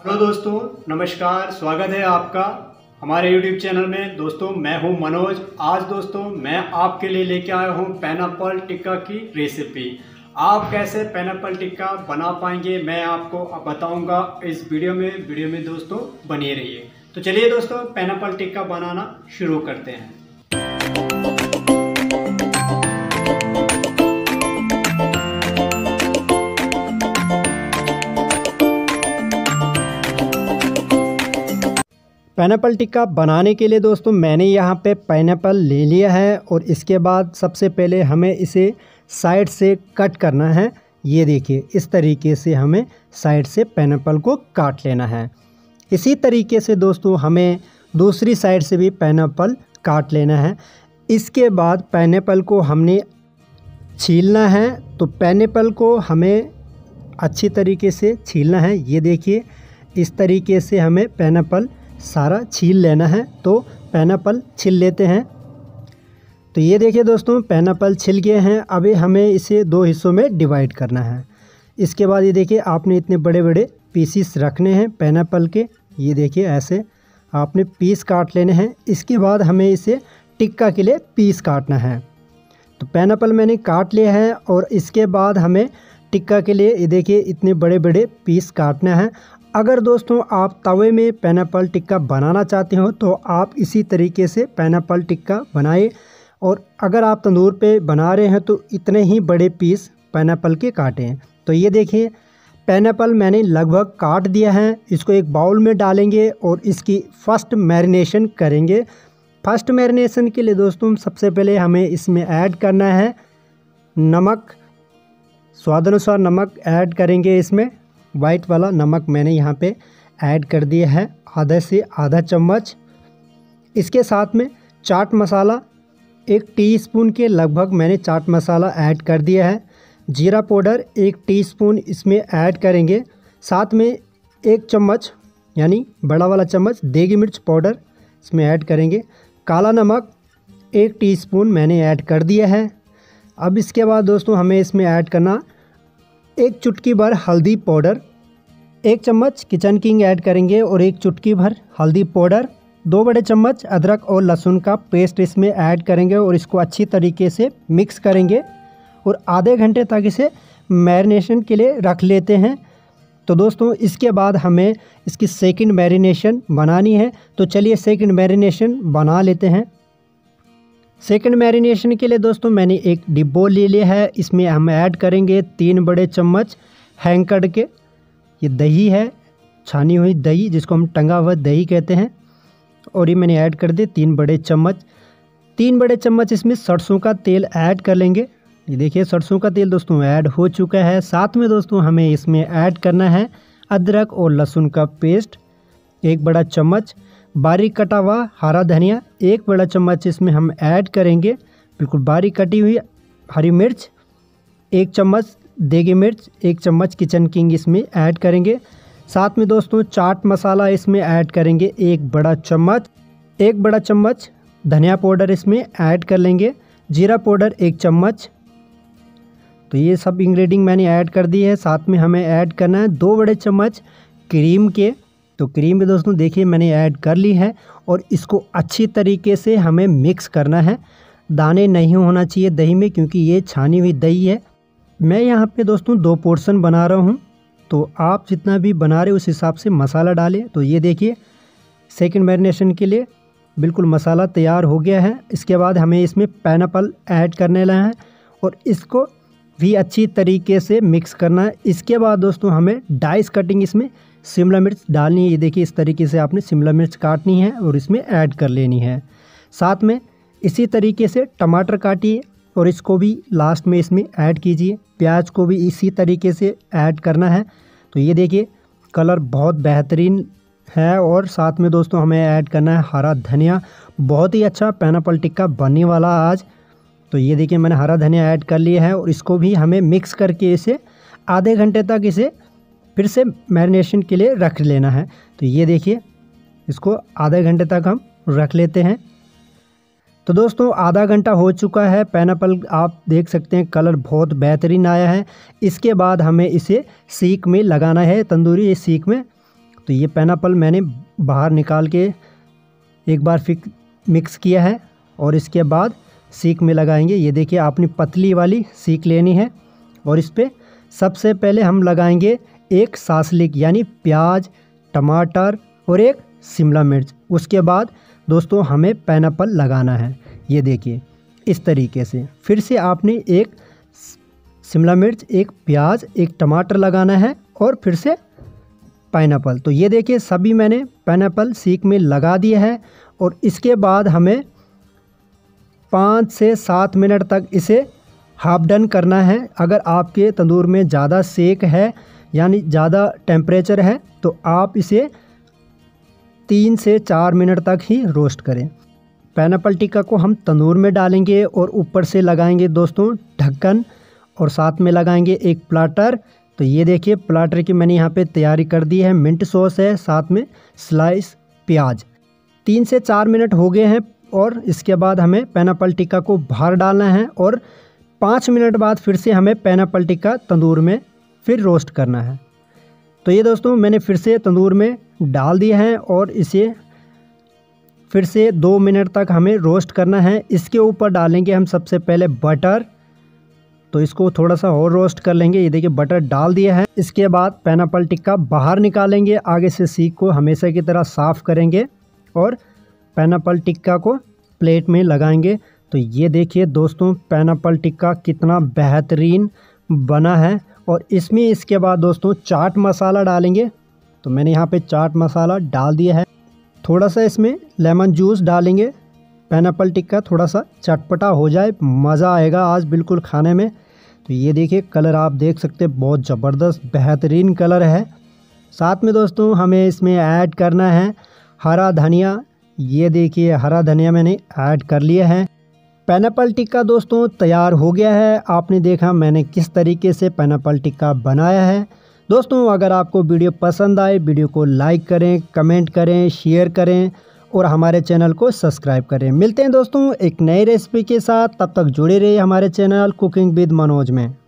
Hello दोस्तों, नमस्कार। स्वागत है आपका हमारे YouTube चैनल में। दोस्तों मैं हूं मनोज। आज दोस्तों मैं आपके लिए लेके आया हूं पाइनएप्पल टिक्का की रेसिपी। आप कैसे पाइनएप्पल टिक्का बना पाएंगे मैं आपको अब बताऊंगा इस वीडियो में दोस्तों बने रहिए। तो चलिए दोस्तों पाइनएप्पल टिक्का बनाना शुरू करते हैं। पाइनएप्पल टिक्का बनाने के लिए दोस्तों मैंने यहाँ पे पाइनएप्पल ले लिया है और इसके बाद सबसे पहले हमें इसे साइड से कट करना है। ये देखिए इस तरीके से हमें साइड से पाइनएप्पल को काट लेना है। इसी तरीके से दोस्तों हमें दूसरी साइड से भी पाइनएप्पल काट लेना है। इसके बाद पाइनएप्पल को हमने छीलना है। तो पाइनएप्पल को हमें अच्छी तरीके से छीलना है। ये देखिए इस तरीके से हमें पाइनएप्पल सारा छील लेना है। तो पाइनएप्पल छील लेते हैं। तो ये देखिए दोस्तों पाइनएप्पल छिल गए हैं। अभी हमें इसे दो हिस्सों में डिवाइड करना है। इसके बाद ये देखिए आपने इतने बड़े बड़े पीसीस रखने हैं पाइनएप्पल के। ये देखिए ऐसे आपने पीस काट लेने हैं। इसके बाद हमें इसे टिक्का के लिए पीस काटना है। तो पाइनएप्पल मैंने काट लिया है और इसके बाद हमें टिक्का के लिए ये देखिए इतने बड़े बड़े पीस काटना है। अगर दोस्तों आप तवे में पाइनएप्पल टिक्का बनाना चाहते हो तो आप इसी तरीके से पाइनएप्पल टिक्का बनाएं। और अगर आप तंदूर पे बना रहे हैं तो इतने ही बड़े पीस पाइनएप्पल के काटें। तो ये देखिए पाइनएप्पल मैंने लगभग काट दिया है। इसको एक बाउल में डालेंगे और इसकी फ़र्स्ट मैरिनेशन करेंगे। फर्स्ट मैरिनेशन के लिए दोस्तों सबसे पहले हमें इसमें ऐड करना है नमक। स्वादानुसार नमक ऐड करेंगे। इसमें वाइट वाला नमक मैंने यहाँ पे ऐड कर दिया है, आधा से आधा चम्मच। इसके साथ में चाट मसाला 1 टीस्पून के लगभग मैंने चाट मसाला ऐड कर दिया है। जीरा पाउडर 1 टीस्पून इसमें ऐड करेंगे। साथ में 1 चम्मच यानी बड़ा वाला चम्मच देगी मिर्च पाउडर इसमें ऐड करेंगे। काला नमक 1 टीस्पून मैंने ऐड कर दिया है। अब इसके बाद दोस्तों हमें इसमें ऐड करना 1 चुटकी भर हल्दी पाउडर, 1 चम्मच किचन किंग ऐड करेंगे और 1 चुटकी भर हल्दी पाउडर, 2 बड़े चम्मच अदरक और लहसुन का पेस्ट इसमें ऐड करेंगे और इसको अच्छी तरीके से मिक्स करेंगे और आधे घंटे तक इसे मैरिनेशन के लिए रख लेते हैं। तो दोस्तों इसके बाद हमें इसकी सेकंड मैरिनेशन बनानी है। तो चलिए सेकंड मैरिनेशन बना लेते हैं। सेकंड मैरिनेशन के लिए दोस्तों मैंने एक डिब्बो ले लिया है। इसमें हम ऐड करेंगे 3 बड़े चम्मच हैंकड़ के, ये दही है, छानी हुई दही जिसको हम टंगा हुआ दही कहते हैं। और ये मैंने ऐड कर दिए 3 बड़े चम्मच। 3 बड़े चम्मच इसमें सरसों का तेल ऐड कर लेंगे। ये देखिए सरसों का तेल दोस्तों ऐड हो चुका है। साथ में दोस्तों हमें इसमें ऐड करना है अदरक और लहसुन का पेस्ट 1 बड़ा चम्मच। बारीक कटा हुआ हरा धनिया 1 बड़ा चम्मच इसमें हम ऐड करेंगे। बिल्कुल बारीक कटी हुई हरी मिर्च 1 चम्मच, देगी मिर्च 1 चम्मच किचन किंग इसमें ऐड करेंगे। साथ में दोस्तों चाट मसाला इसमें ऐड करेंगे 1 बड़ा चम्मच। 1 बड़ा चम्मच धनिया पाउडर इसमें ऐड कर लेंगे। जीरा पाउडर 1 चम्मच। तो ये सब इंग्रेडिएंट मैंने ऐड कर दी है। साथ में हमें ऐड करना है 2 बड़े चम्मच क्रीम के। तो क्रीम भी दोस्तों देखिए मैंने ऐड कर ली है और इसको अच्छी तरीके से हमें मिक्स करना है। दाने नहीं होना चाहिए दही में क्योंकि ये छानी हुई दही है। मैं यहाँ पे दोस्तों 2 पोर्शन बना रहा हूँ। तो आप जितना भी बना रहे उस हिसाब से मसाला डालें। तो ये देखिए सेकंड मैरिनेशन के लिए बिल्कुल मसाला तैयार हो गया है। इसके बाद हमें इसमें पाइनएप्पल ऐड करने लगा है और इसको भी अच्छी तरीके से मिक्स करना है। इसके बाद दोस्तों हमें डाइस कटिंग इसमें शिमला मिर्च डालनी है। ये देखिए इस तरीके से आपने शिमला मिर्च काटनी है और इसमें ऐड कर लेनी है। साथ में इसी तरीके से टमाटर काटिए और इसको भी लास्ट में इसमें ऐड कीजिए। प्याज को भी इसी तरीके से ऐड करना है। तो ये देखिए कलर बहुत बेहतरीन है। और साथ में दोस्तों हमें ऐड करना है हरा धनिया। बहुत ही अच्छा पाइनएप्पल टिक्का बनने वाला आज। तो ये देखिए मैंने हरा धनिया ऐड कर लिया है और इसको भी हमें मिक्स करके इसे आधे घंटे तक इसे फिर से मैरिनेशन के लिए रख लेना है। तो ये देखिए इसको आधे घंटे तक हम रख लेते हैं। तो दोस्तों आधा घंटा हो चुका है। पाइनएप्पल आप देख सकते हैं कलर बहुत बेहतरीन आया है। इसके बाद हमें इसे सीख में लगाना है, तंदूरी सीख में। तो ये पाइनएप्पल मैंने बाहर निकाल के एक बार फिर मिक्स किया है और इसके बाद सीख में लगाएंगे। ये देखिए आपने पतली वाली सीख लेनी है और इस पर सबसे पहले हम लगाएंगे एक सासलिक यानी प्याज, टमाटर और एक शिमला मिर्च। उसके बाद दोस्तों हमें पाइनएप्पल लगाना है। ये देखिए इस तरीके से फिर से आपने एक शिमला मिर्च, एक प्याज, एक टमाटर लगाना है और फिर से पाइनएप्पल। तो ये देखिए सभी मैंने पाइनएप्पल सीख में लगा दिया है और इसके बाद हमें 5 से 7 मिनट तक इसे हाफ डन करना है। अगर आपके तंदूर में ज़्यादा सेक है यानी ज़्यादा टेम्परेचर है तो आप इसे 3 से 4 मिनट तक ही रोस्ट करें। पाइनएप्पल टिक्का को हम तंदूर में डालेंगे और ऊपर से लगाएंगे दोस्तों ढक्कन और साथ में लगाएंगे एक प्लाटर। तो ये देखिए प्लाटर की मैंने यहाँ पे तैयारी कर दी है। मिंट सॉस है, साथ में स्लाइस प्याज। 3 से 4 मिनट हो गए हैं और इसके बाद हमें पाइनएप्पल टिक्का को बाहर डालना है और 5 मिनट बाद फिर से हमें पाइनएप्पल टिक्का तंदूर में फिर रोस्ट करना है। तो ये दोस्तों मैंने फिर से तंदूर में डाल दिया है और इसे फिर से 2 मिनट तक हमें रोस्ट करना है। इसके ऊपर डालेंगे हम सबसे पहले बटर। तो इसको थोड़ा सा और रोस्ट कर लेंगे। ये देखिए बटर डाल दिया है। इसके बाद पाइनएप्पल टिक्का बाहर निकालेंगे। आगे से सीख को हमेशा की तरह साफ़ करेंगे और पाइनएप्पल टिक्का को प्लेट में लगाएंगे। तो ये देखिए दोस्तों पाइनएप्पल टिक्का कितना बेहतरीन बना है। और इसमें इसके बाद दोस्तों चाट मसाला डालेंगे। तो मैंने यहाँ पे चाट मसाला डाल दिया है। थोड़ा सा इसमें लेमन जूस डालेंगे। पाइनएप्पल टिक्का थोड़ा सा चटपटा हो जाए, मज़ा आएगा आज बिल्कुल खाने में। तो ये देखिए कलर आप देख सकते हैं, बहुत ज़बरदस्त बेहतरीन कलर है। साथ में दोस्तों हमें इसमें ऐड करना है हरा धनिया। ये देखिए हरा धनिया मैंने ऐड कर लिया है। पाइनएप्पल टिक्का दोस्तों तैयार हो गया है। आपने देखा मैंने किस तरीके से पाइनएप्पल टिक्का बनाया है। दोस्तों अगर आपको वीडियो पसंद आए, वीडियो को लाइक करें, कमेंट करें, शेयर करें और हमारे चैनल को सब्सक्राइब करें। मिलते हैं दोस्तों एक नई रेसिपी के साथ, तब तक जुड़े रहिए हमारे चैनल कुकिंग विद मनोज में।